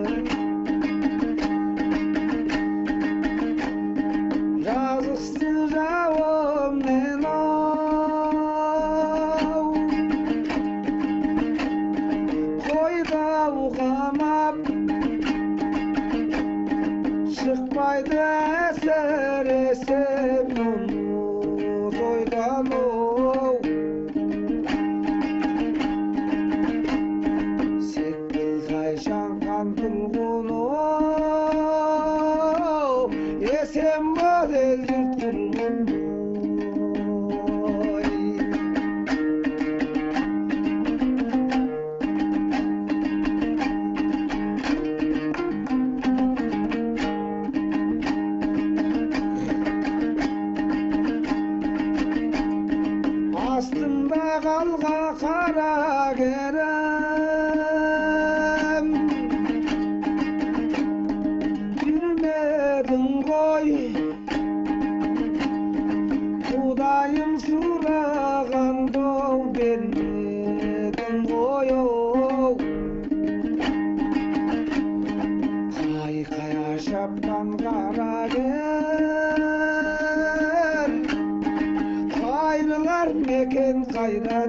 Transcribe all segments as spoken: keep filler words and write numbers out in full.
жазықты жауыммен ау қойдау қамап шықпайды әсіресе мұңыз ойдан оу секпіл қайшанған тұрғын оу есен бол ел жұрт тұрғын ой астында қалға қара керім жүрмедің ғой құдайым сұраған доу бермедің ғой оу қайқая шапқан қара кер қайрылар мекен қайран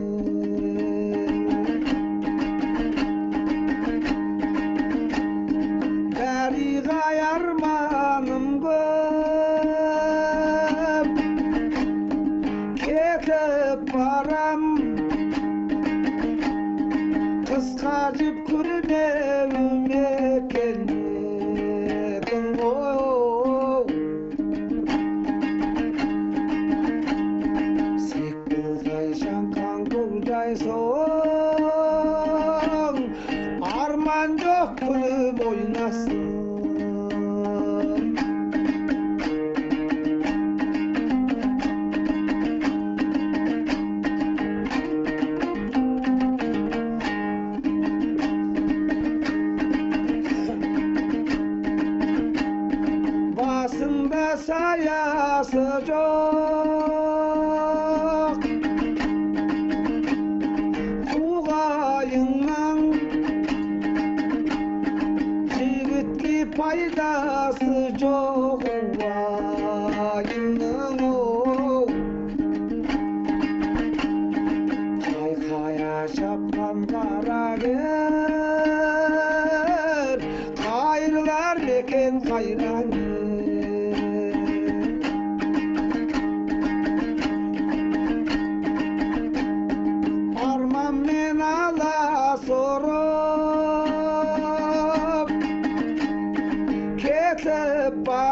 дариға арманым көп кетіп барам қысқа жіп күрмеуіме келмедің ғой секпіл қайшанған көкжай соң арман жоқ күліп ойнасын басында саясы жоқ туғайыңнан жігітке пайдасы жоқ уайымның оу қайқая шапқан қара кер қайрылар екен қайран арманмен аласұрып кетіп